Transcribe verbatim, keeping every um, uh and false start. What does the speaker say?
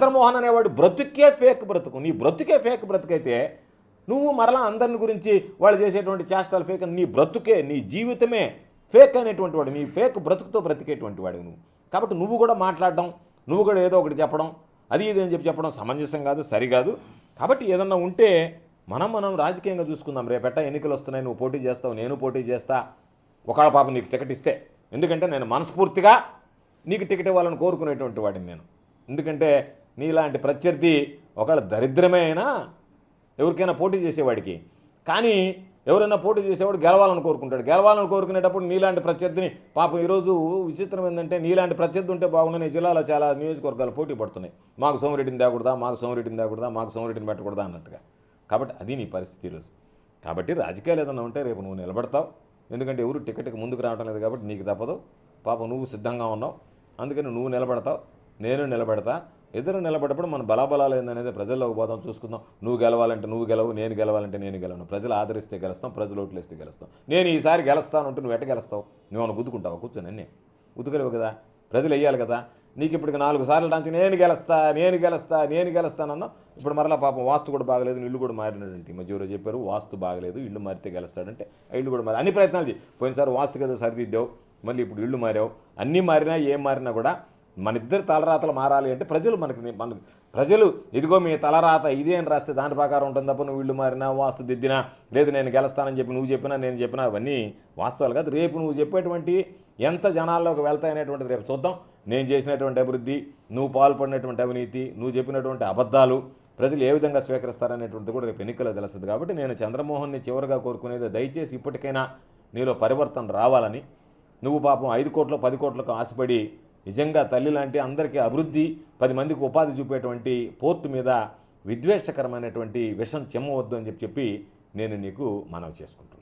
చంద్రమోహన్ అనేవాడు బ్రతుకే ఫేక్ బ్రతుకు. నీ బ్రతుకే ఫేక్ బ్రతుకైతే నువ్వు మరలా అందరిని గురించి వాళ్ళు చేసేటువంటి చేష్టాలు ఫేక్, నీ బ్రతుకే నీ జీవితమే ఫేక్ అనేటువంటి వాడు, నీ ఫేక్ బ్రతుకుతో బ్రతికేటువంటి వాడు నువ్వు. కాబట్టి నువ్వు కూడా మాట్లాడడం, నువ్వు కూడా ఏదో ఒకటి చెప్పడం, అది ఇది అని చెప్పి చెప్పడం సమంజసం కాదు, సరికాదు. కాబట్టి ఏదన్నా ఉంటే మనం మనం రాజకీయంగా చూసుకుందాం. రేపెట్ట ఎన్నికలు వస్తున్నాయి, నువ్వు పోటీ చేస్తావు, నేను పోటీ చేస్తా. ఒకళ్ళ పాప నీకు టికెట్ ఇస్తే, ఎందుకంటే నేను మనస్ఫూర్తిగా నీకు టికెట్ ఇవ్వాలని కోరుకునేటువంటి వాడిని నేను. ఎందుకంటే నీలాంటి ప్రత్యర్థి ఒకవేళ దరిద్రమే అయినా ఎవరికైనా పోటీ చేసేవాడికి, కానీ ఎవరైనా పోటీ చేసేవాడు గెలవాలని కోరుకుంటాడు. గెలవాలని కోరుకునేటప్పుడు నీలాంటి ప్రత్యర్థిని పాపం ఈరోజు విచిత్రం ఏంటంటే నీలాంటి ప్రత్యర్థి ఉంటే బాగుండని జిల్లాలో చాలా నియోజకవర్గాలు పోటీ పడుతున్నాయి. మాకు సోమిరెడ్డిని తేకూడదా, మాకు సోమిరెడ్డిని తేకూడదా, మాకు సోమిరెడ్డిని పెట్టకూడదా అన్నట్టుగా. కాబట్టి అది నీ పరిస్థితి ఈరోజు. కాబట్టి రాజకీయాలు ఏదన్నా ఉంటే రేపు నువ్వు నిలబడతావు. ఎందుకంటే ఎవరు టికెట్కి ముందుకు రావడం లేదు కాబట్టి నీకు తప్పదు. పాపం నువ్వు సిద్ధంగా ఉన్నావు, అందుకని నువ్వు నిలబడతావు, నేను నిలబడతా. ఇద్దరు నిలబడప్పుడు మన బలాబలాలు ఏందనేది ప్రజల్లోకి పోదాం, చూసుకుందాం. నువ్వు గెలవాలంటే నువ్వు గెలవు, నేను గెలవాలంటే నేను గెలవను. ప్రజలు ఆదరిస్తే గెలుస్తాం, ప్రజలు ఓట్లు వేస్తే గెలుస్తాం. నేను ఈసారి గెలుస్తాను అంటే నువ్వు ఎట్ట గెలుస్తావు? నువ్వు గుద్దుకుంటావు కూర్చొని అన్నీ గుద్దుకలేవు కదా, ప్రజలు వేయాలి కదా. నీకు ఇప్పటికి నాలుగు సార్లు డాంచి నేను గెలుస్తా నేను గెలుస్తా నేను గెలుస్తానన్నా. ఇప్పుడు మరలా పాపం వాస్తు కూడా బాగలేదు, ఇల్లు కూడా మారినట్టు మధ్య ఎవరో చెప్పారు వాస్తు బాగలేదు, ఇల్లు మారితే గెలుస్తాడంటే ఇల్లు కూడా మారి అన్ని ప్రయత్నాలు చేయి. పోయినసారి వాస్తు కదా సరిదిద్దావు, మళ్ళీ ఇప్పుడు ఇల్లు మారావు. అన్నీ మారినా ఏం మారినా కూడా మన ఇద్దరు తలరాతలు మారాలి అంటే ప్రజలు మనకి మన ప్రజలు ఇదిగో మీ తలరాత ఇదే అని రాస్తే దాని ప్రకారం ఉంటుంది తప్ప నువ్వు ఇల్లు మారినా వాస్తు దిద్దినా లేదు నేను గెలుస్తానని చెప్పి నువ్వు చెప్పినా నేను చెప్పినా అవన్నీ వాస్తవాలు కాదు. రేపు నువ్వు చెప్పేటువంటి ఎంత జనాల్లోకి వెళ్తాయనేటువంటిది రేపు చూద్దాం. నేను చేసినటువంటి అభివృద్ధి, నువ్వు పాల్పడినటువంటి అవినీతి, నువ్వు చెప్పినటువంటి అబద్ధాలు ప్రజలు ఏ విధంగా స్వీకరిస్తారనేటువంటిది కూడా రేపు ఎన్నికల్లో తెలుస్తుంది. కాబట్టి నేను చంద్రమోహన్ని చివరిగా కోరుకునేది దయచేసి ఇప్పటికైనా నీలో పరివర్తన రావాలని. నువ్వు పాపం ఐదు కోట్లు పది కోట్లకు ఆశపడి నిజంగా తల్లి లాంటి అందరికీ అభివృద్ధి, పది మందికి ఉపాధి చూపేటువంటి పోర్టు మీద విద్వేషకరమైనటువంటి విషం చెమ్మవద్దు అని చెప్పి చెప్పి నేను నీకు మనవి చేసుకుంటున్నాను.